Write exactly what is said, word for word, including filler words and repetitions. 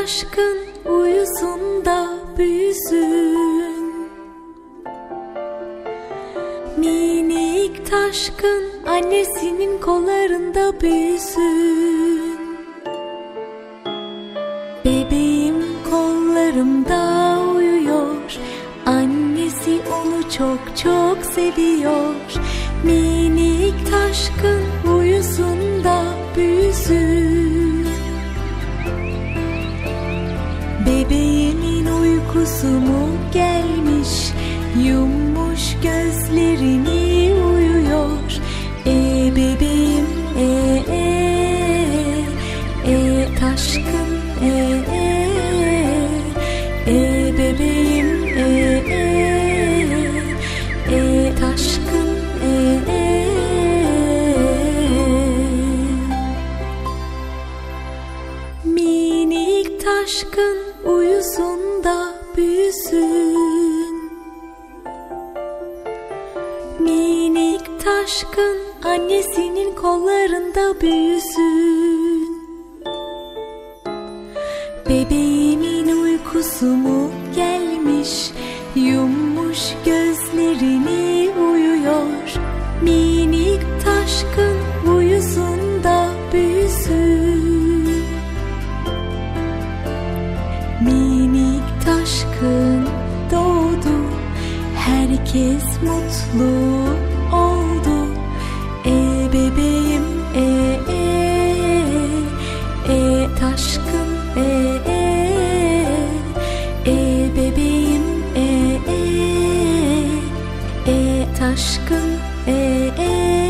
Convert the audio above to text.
taşkın uyusun da büyüsün. Minik taşkın annesinin kollarında büyüsün. Bebeğim kollarımda uyuyor, annesi onu çok çok seviyor. Minik taşkın uyusun da büyüsün. Bebeğimin uykusu mu gelmiş, yummuş gözlerini uyuyor. E bebeğim e e e taşkın e e e bebeğim e e e taşkın e e. Minik taşkın uyusun da büyüsün. Minik taşkın annesinin kollarında büyüsün. Bebeğimin uykusu mu gelmiş, yummuş gözlerini uyuyor. Minik taşkın uyusun da büyüsün. Minik taşkın doğdu, herkes mutlu oldu. E bebeğim e e e taşkın e e e bebeğim e e e taşkın e e.